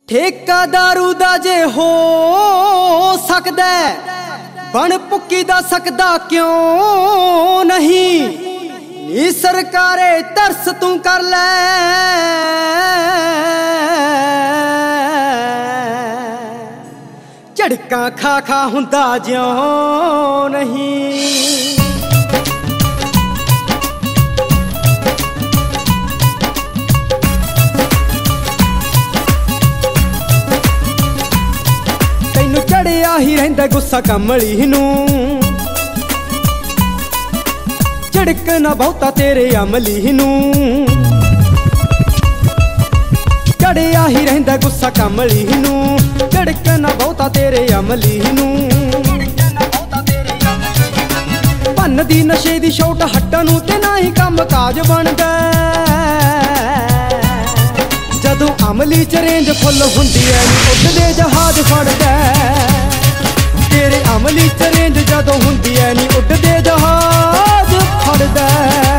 ठेका दारू दा जे हो सकदा बन पुक्की दा सकदा क्यों नहीं। नी सरकारे तरस तू कर ले झड़का खा खा हुंदा ज्यों नहीं। चढ़िया ही रहिंदा गुस्सा कमली नूं झड़क ना बहुता तेरे अमली नूं। चढ़िया ही रहिंदा गुस्सा कमली नूं झड़क ना बहुता तेरे अमली नूं। भन्न दी नशे दी शोट हट्टां नूं ते ना ही काम काज बनदा। जदों अमली च रेंज फुल हुंदी ऐ उड़दे जहाज फड़दा। तेरे अमली च रेंज जदों हुंदी ऐ नी उड़दे जहाज फड़दा।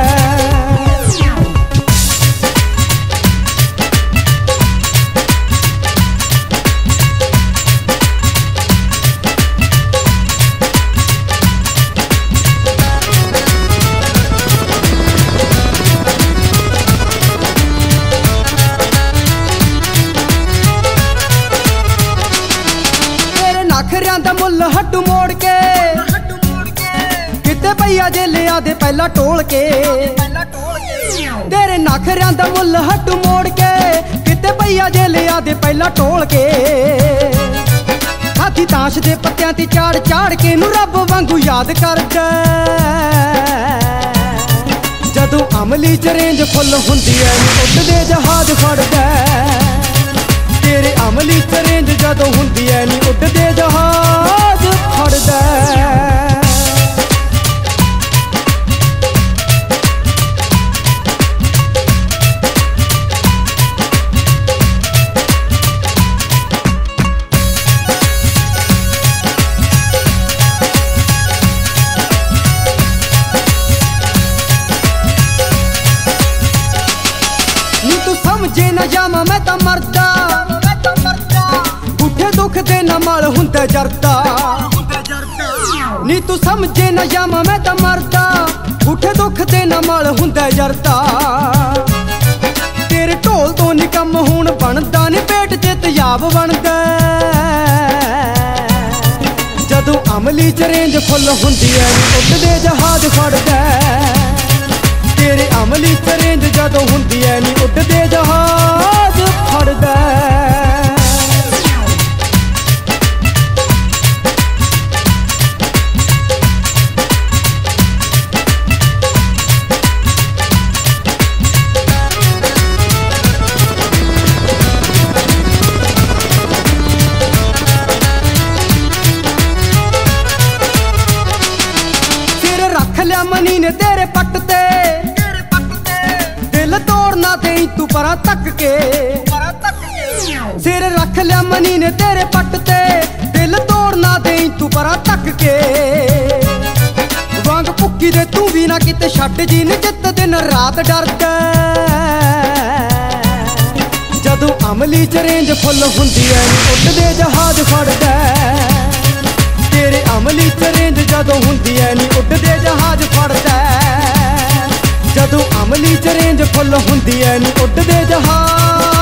नखरियां दा मुल हट्टू मोड़ के किते भैया जे लिया दे पहला टोल के। तेरे नखरियां दा मुल हट्टू मोड़ के किते भैया जे लिया दे पहला टोल के। हाथी ताश दे पत्तियां ते चाड़ चाड़ के नू रब वांगू याद करदा। जदों अमली च रेंज फुल हुंदी ऐ उड़दे जहाज फड़दा। तेरे अमली च रेंज जदों हुंदी ऐ नी उड़दे जहाज फड़दा। नी तू समझे ना जामा मैं तां मरदा। दुख दे न मल हुंदा जरदा। नी तू समझे न जामा मैं तां मरदा। उठे दुख दे न मल हुंदा जरदा। तेरे ढोल तो निकम हुण बनदा नी पेट च तेजाब बनदा। जदों अमली च रेंज फुल हुंदी ऐ उड़दे जहाज फड़दा। तेरे अमली च रेंज जदों हुंदी ऐ नी उड़दे जहाज फड़दा। मनी ने तेरे पट ते दिल तोड़ना देई तू परा तक के। सिर रख लिया मनी ने तेरे पट ते दिल तोड़ना देई तू परा तक के। वांग भुक्की दे तू भी ना किते छड्ड जी नी जित दिन रात डरदा। जदों अमली च रेंज फुल हुंदी ऐ उड़दे जहाज फड़दा। तेरे अमली च रेंज जदों हुंदी ऐ नी उड़दे जहाज फड़दा। जदों अमली च रेंज फुल हुंदी ऐ नी उड़दे जहाज